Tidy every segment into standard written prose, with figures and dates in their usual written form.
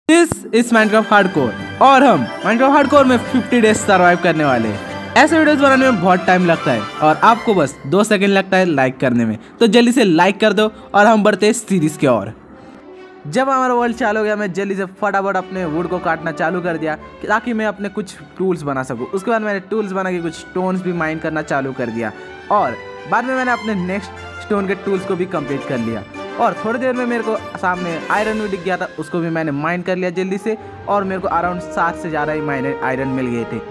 This is Minecraft hardcore और हम Minecraft hardcore में 50 डेज सर्वाइव करने वाले हैं। ऐसे वीडियोस बनाने में बहुत टाइम लगता है और आपको बस 2 सेकंड लगता है लाइक करने में, तो जल्दी से लाइक कर दो और हम बढ़ते हैं सीरीज की ओर। जब हमारा वर्ल्ड चालू हो गया, मैं जल्दी से फटाफट अपने वुड को काटना चालू कर दिया ताकि मैं अपने कुछ टूल्स बना सकूं। उसके बाद मैंने टूल्स बना के कुछ स्टोन्स भी माइन करना चालू कर दिया और बाद में मैंने अपने नेक्स्ट स्टोन के टूल्स को भी कंप्लीट कर लिया। और थोड़ी देर में मेरे को सामने आयरन भी दिख गया था, उसको भी मैंने माइन कर लिया जल्दी से और मेरे को अराउंड 7 से ज़्यादा ही आयरन मिल गए थे।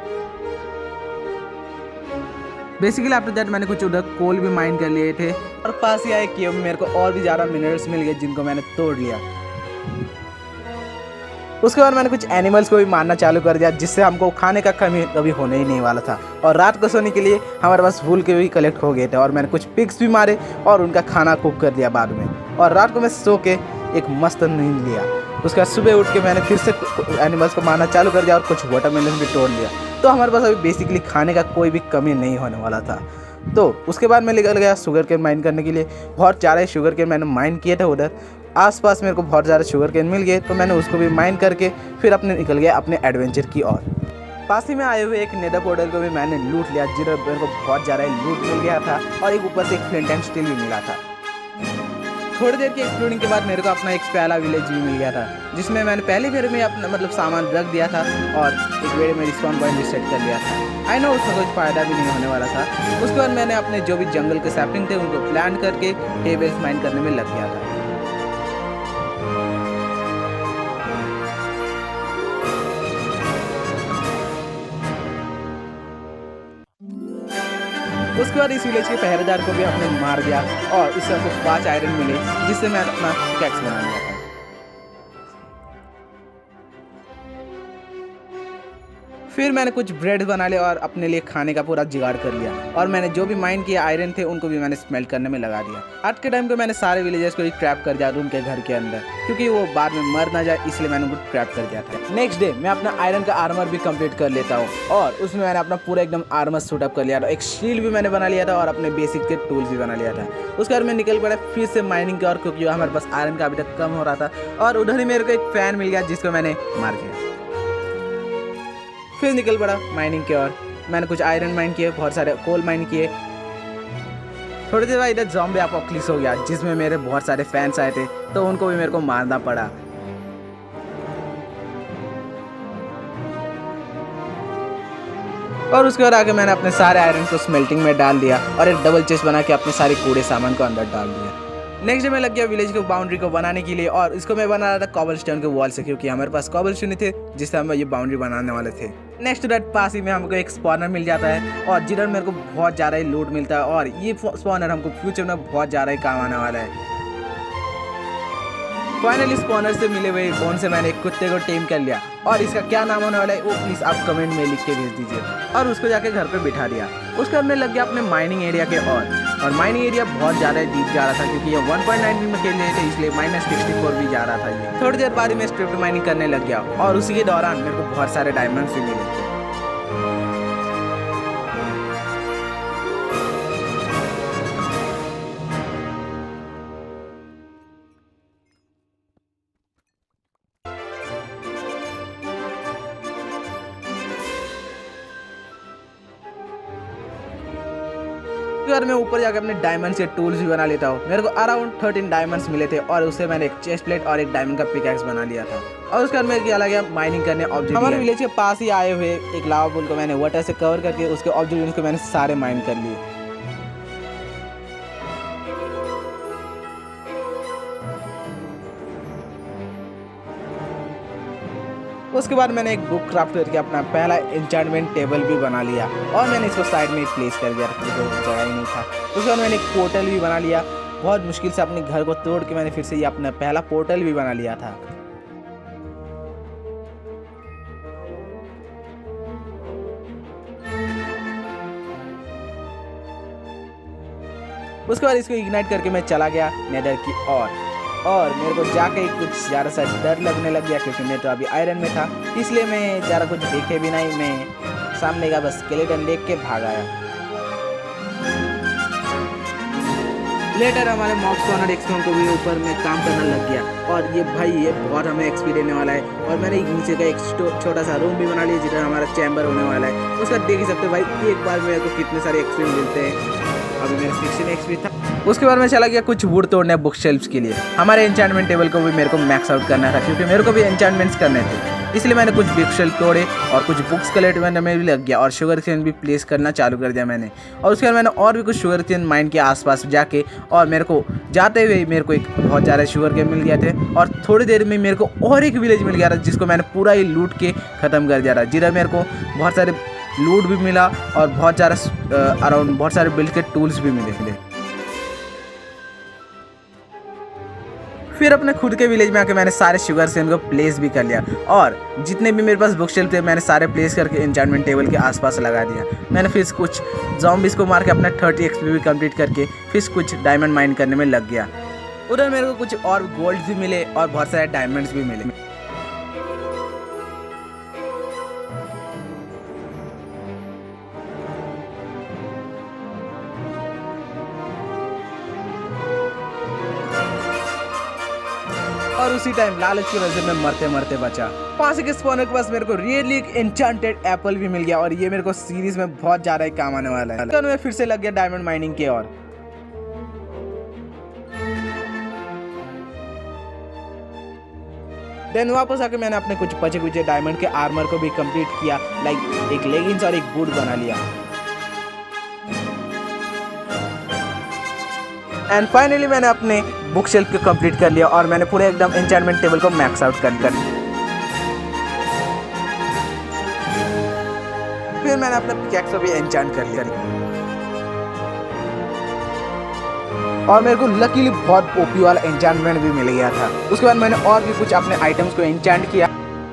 बेसिकली आफ्टर दैट मैंने कुछ उधर कोल भी माइन कर लिए थे और पास ही आए केव में मेरे को और भी ज़्यादा मिनरल्स मिल गए जिनको मैंने तोड़ लिया। उसके बाद मैंने कुछ एनिमल्स को भी मारना चालू कर दिया जिससे हमको खाने का कमी कभी होने ही नहीं वाला था। और रात को सोने के लिए हमारे पास वूल के भी कलेक्ट हो गए थे और मैंने कुछ पिग्स भी मारे और उनका खाना कुक कर दिया बाद में। और रात को मैं सो के एक मस्त नींद लिया। उसके बाद सुबह उठ के मैंने फिर से एनिमल्स को मारना चालू कर दिया और कुछ वाटरमेलन भी तोड़ लिया। तो हमारे पास अभी बेसिकली खाने का कोई भी कमी नहीं होने वाला था। तो उसके बाद मैं निकल गया शुगर केन माइन करने के लिए। बहुत सारे शुगर केन मैंने माइन किए थे उधर आसपास, मेरे को बहुत ज़्यादा शुगर केन मिल गए तो मैंने उसको भी माइन करके फिर अपने निकल गया अपने एडवेंचर की ओर। पास ही में आए हुए एक नेदर पोर्टल को भी मैंने लूट लिया जिधर मेरे को बहुत ज़्यादा लूट मिल गया था और एक ऊपर से एक फ्लिंट एंड स्टील भी मिला था। थोड़ी देर की एक्सप्लोरिंग के बाद मेरे को अपना एक पहला विलेज भी मिल गया था जिसमें मैंने पहले फेर में अपना सामान रख दिया था और एक वेड़े में रिस्पॉन पॉइंट भी सेट कर लिया था। आई नो उसमें कुछ फ़ायदा भी नहीं होने वाला था। उसके बाद मैंने अपने जो भी जंगल के सैपलिंग थे उनको प्लांट करके टेबल्स माइन करने में लग गया था। उसके बाद इस विलेज के पहरेदार को भी हमने मार दिया और इससे हमको 5 आयरन मिले जिससे मैं अपना पिकैक्स बना लिया था। फिर मैंने कुछ ब्रेड बना लिया और अपने लिए खाने का पूरा जुगाड़ कर लिया और मैंने जो भी माइन किया आयरन थे उनको भी मैंने स्मेल्ट करने में लगा दिया। आज के टाइम पे मैंने सारे विलेजर्स को ट्रैप कर दिया रूम के घर के अंदर क्योंकि वो बाद में मर ना जाए, इसलिए मैंने उनको ट्रैप कर दिया था। नेक्स्ट डे मैं अपना आयरन का आर्मर भी कंप्लीट कर लेता हूँ और उसमें मैंने अपना पूरा एकदम आर्मर सूटअप कर लिया था। एक शील्ड भी मैंने बना लिया था और अपने बेसिक के टूल्स भी बना लिया था। उसके बाद मैं निकल पड़ा फिर से माइनिंग की और क्योंकि हमारे पास आयरन का अभी तक कम हो रहा था और उधर ही मेरे को एक फैन मिल गया जिसको मैंने मार दिया। फिर निकल पड़ा माइनिंग की ओर। मैंने कुछ आयरन माइन किए, बहुत सारे कोल माइन किए। थोड़ी देर बाद इधर ज़ॉम्बी अपोकलिप्स हो गया जिसमें मेरे बहुत सारे फैंस आए थे तो उनको भी मेरे को मारना पड़ा। और उसके बाद आके मैंने अपने सारे आयरन को स्मेल्टिंग में डाल दिया और एक डबल चेस्ट बना के अपने सारे कूड़े सामान को अंदर डाल दिया। नेक्स्ट डे मैं लग गया विलेज की बाउंड्री को बनाने के लिए और इसको मैं बना रहा था कॉबलस्टोन के वॉल से क्योंकि हमारे पास कॉबलस्टोन थे जिससे हम ये बाउंड्री बनाने वाले थे। नेक्स्ट डेट पास ही में हमको एक स्पॉनर मिल जाता है और जिधर मेरे को बहुत ज़्यादा ही लूट मिलता है और ये स्पॉनर हमको फ्यूचर में बहुत ज़्यादा ही काम आने वाला है। फाइनली स्पॉनर से मिले हुए बोन से मैंने एक कुत्ते को टेम कर लिया और इसका क्या नाम होने वाला है वो प्लीज़ आप कमेंट में लिख के भेज दीजिए। और उसको जाके घर पे बिठा दिया। उसके बाद मैं लग गया अपने माइनिंग एरिया के और माइनिंग एरिया बहुत ज़्यादा डीप जा रहा था क्योंकि ये 1.9 में खेल रहे थे इसलिए -64 भी जा रहा था ये। थोड़ी देर बाद मैं स्ट्रिप्ट माइनिंग करने लग गया और उसी के दौरान मेरे को बहुत सारे डायमंड्स भी मिले थे। यार मैं ऊपर जाकर अपने डायमंड से टूल्स भी बना लेता हूँ। मेरे को अराउंड 13 डायमंड्स मिले थे और उससे मैंने एक चेस्ट प्लेट और एक डायमंड का पिकैक्स बना लिया था। और उसके बाद मैं क्या लगा माइनिंग करने ऑब्जेक्ट। हमारे विलेज के पास ही आए हुए एक लावा पुल को मैंने वाटर से कवर करके उसके ऑब्जेक्ट को मैंने सारे माइन कर लिए। उसके बाद मैंने एक बुक क्राफ्ट करके अपना पहला एन्चेंटमेंट टेबल भी बना लिया और मैंने इसको साइड में प्लेस कर दिया क्योंकि जगह ही नहीं था। उसके बाद मैंने एक पोर्टल भी बना लिया। बहुत मुश्किल से अपने घर को तोड़ के मैंने फिर से ये अपना पहला पोर्टल भी बना लिया था। उसके बाद इसको इग्नाइट करके मैं चला गया नेदर की ओर और मेरे को जाके कुछ ज़्यादा सा डर लगने लग गया क्योंकि मैं तो अभी आयरन में था, इसलिए मैं ज़्यादा कुछ देखे भी नहीं। मैं सामने का बस स्केलेटन देख के भाग आया। लेटर हमारे मॉब्स कॉर्नर एक्सपीरियंस को भी ऊपर में काम करना लग गया और ये भाई ये बहुत हमें एक्सपी देने वाला है। और मैंने नीचे का एक छोटा सा रूम भी बना लिया जिधर हमारा चैम्बर होने वाला है। उसका देख ही सकते हो भाई एक बार मेरे को कितने सारे एक्सपी मिलते हैं। अभी मेरा 16 एक्सपी था। उसके बाद मैं चला गया कुछ वुड तोड़ने बुक शेल्फ्स के लिए। हमारे एन्चेंटमेंट टेबल को भी मेरे को मैक्स आउट करना था क्योंकि मेरे को भी एन्चेंटमेंट्स करने थे, इसलिए मैंने कुछ बुक शेल्फ तोड़े और कुछ बुक्स कलेक्ट करने में भी लग गया और शुगर केन भी प्लेस करना चालू कर दिया मैंने। और उसके बाद मैंने और भी कुछ शुगर केन माइन के आसपास जाके और मेरे को जाते हुए मेरे को एक बहुत ज़्यादा शुगर केन मिल गया थे और थोड़ी देर में मेरे को और एक विलेज मिल गया था जिसको मैंने पूरा ही लूट के ख़त्म कर दिया था, जिधर मेरे को बहुत सारे लूट भी मिला और बहुत ज़्यादा अराउंड बहुत सारे बिल्ड के टूल्स भी मिले। फिर अपने खुद के विलेज में आके मैंने सारे शुगर केन को प्लेस भी कर लिया और जितने भी मेरे पास बुक शेल्फ थे मैंने सारे प्लेस करके एन्चेंटमेंट टेबल के आसपास लगा दिया। मैंने फिर कुछ ज़ॉम्बीज को मार के अपना 30 एक्सपी भी कंप्लीट करके फिर कुछ डायमंड माइन करने में लग गया। उधर मेरे को कुछ और गोल्ड भी मिले और बहुत सारे डायमंड्स भी मिले। और उसी टाइम लालच की वजह से मैं मरते मरते बचा। पास के स्पॉनर के पास मेरे को रियली एक एन्चेंटेड एप्पल भी मिल गया और ये मेरे को सीरीज में बहुत ज़्यादा ही काम आने वाला है। तो मैं फिर से लग गया डायमंड माइनिंग के और देन वापस आके मैंने अपने कुछ बचे कुछ डायमंड के आर्मर को भी कंप्लीट किया, लाइक एक लेगिंग्स और एक बूट बना लिया। एंड फाइनली मैंने अपने बुक शेल्फ को कंप्लीट कर लिया और मैंने पूरे एकदम एन्चेंटमेंट टेबल को मैक्स आउट कर लिया। फिर मैंने अपने पिकैक्स को भी एन्चेंट कर लिया और मेरे को लकीली बहुत ओपी वाला एन्चेंटमेंट भी मिल गया था। उसके बाद मैंने और भी कुछ अपने आइटम्स को एन्चेंट किया।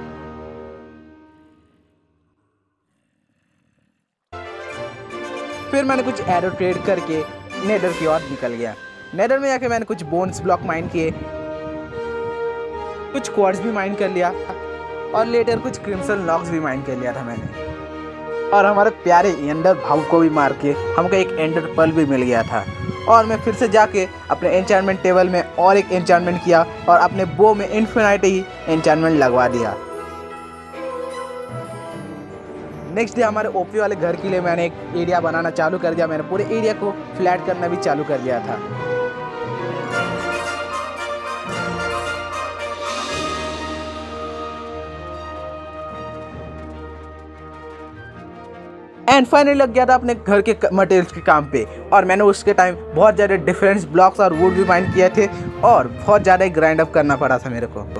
फिर मैंने कुछ एरो ट्रेड करके नेदर की ओर निकल गया। नेदर में जाके मैंने कुछ बोन्स ब्लॉक माइन किए, कुछ क्वार्ट्ज भी माइन कर लिया और लेटर कुछ क्रिम्सन लॉक्स भी माइन कर लिया था मैंने। और हमारे प्यारे एंडर भाऊ को भी मार के हमको एक एंडर पर्ल भी मिल गया था। और मैं फिर से जाके अपने एन्चेंटमेंट टेबल में और एक एन्चेंटमेंट किया और अपने बो में इन्फिनाइट ही एन्चेंटमेंट लगवा दिया। नेक्स्ट डे हमारे ओपी वाले घर के लिए मैंने एक एरिया बनाना चालू कर दिया। मैंने पूरे एरिया को फ्लैट करना भी चालू कर दिया था। एंड फाइनली लग गया था अपने घर के मटेरियल्स के काम पे और मैंने उसके टाइम बहुत ज़्यादा डिफरेंट ब्लॉक्स और वुड भी माइन किए थे और बहुत ज़्यादा ग्राइंड अप करना पड़ा था मेरे को।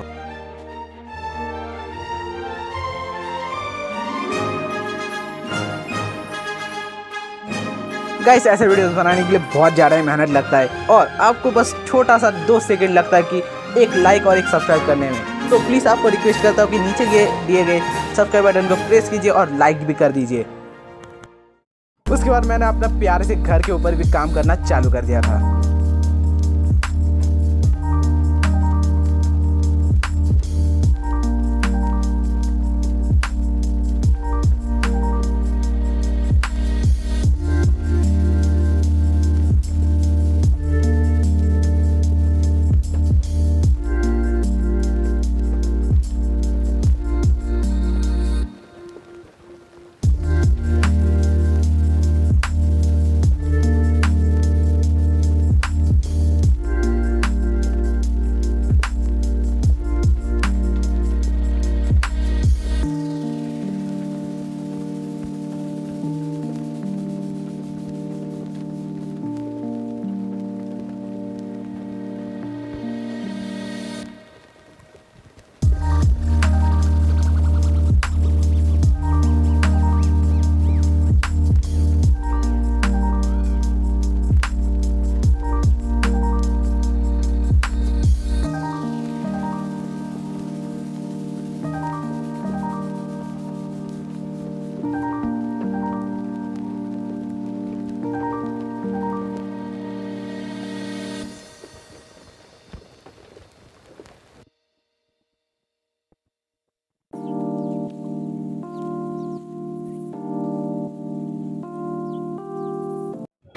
गाइस ऐसे वीडियोस बनाने के लिए बहुत ज़्यादा ही मेहनत लगता है और आपको बस छोटा सा 2 सेकंड लगता है कि एक लाइक और एक सब्सक्राइब करने में। तो प्लीज़ आपको रिक्वेस्ट करता हूँ कि नीचे दिए गए सब्सक्राइब बटन को प्रेस कीजिए और लाइक भी कर दीजिए। उसके बाद मैंने अपना प्यारे से घर के ऊपर भी काम करना चालू कर दिया था।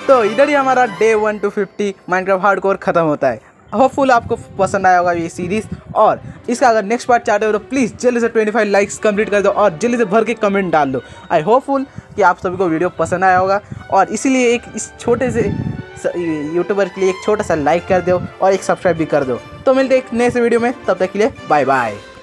तो इधर ही हमारा डे 1 to 50 माइनक्राफ्ट हार्डकोर खत्म होता है। होपफुल आपको पसंद आया होगा ये सीरीज़, और इसका अगर नेक्स्ट पार्ट चाहते हो तो प्लीज़ जल्दी से 25 लाइक्स कंप्लीट कर दो और जल्दी से भर के कमेंट डाल दो। आई होपफुल कि आप सभी को वीडियो पसंद आया होगा, और इसीलिए एक इस छोटे से यूट्यूबर के लिए एक छोटा सा लाइक कर दो और एक सब्सक्राइब भी कर दो। तो मिलते हैं एक नए से वीडियो में, तब तक के लिए बाय बाय।